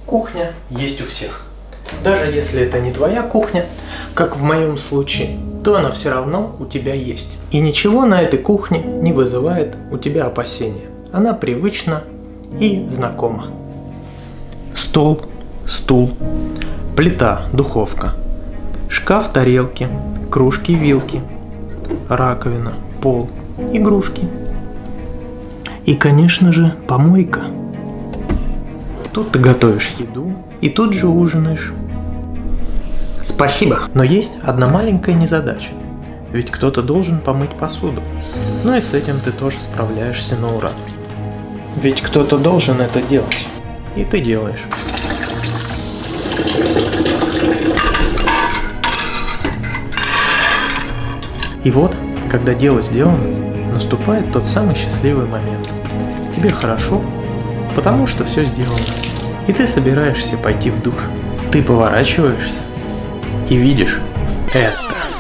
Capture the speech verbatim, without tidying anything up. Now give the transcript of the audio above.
Кухня есть у всех. Даже если это не твоя кухня, как в моем случае, то она все равно у тебя есть. И ничего на этой кухне не вызывает у тебя опасения. Она привычна и знакома. Стол, стул, плита, духовка, шкаф, тарелки, кружки, вилки, раковина, пол, игрушки. И, конечно же, помойка. Тут ты готовишь еду и тут же ужинаешь. Спасибо. Но есть одна маленькая незадача. Ведь кто-то должен помыть посуду. Ну и с этим ты тоже справляешься на ура. Ведь кто-то должен это делать. И ты делаешь. И вот, когда дело сделано, наступает тот самый счастливый момент. Тебе хорошо, потому что все сделано. И ты собираешься пойти в душ. Ты поворачиваешься и видишь это.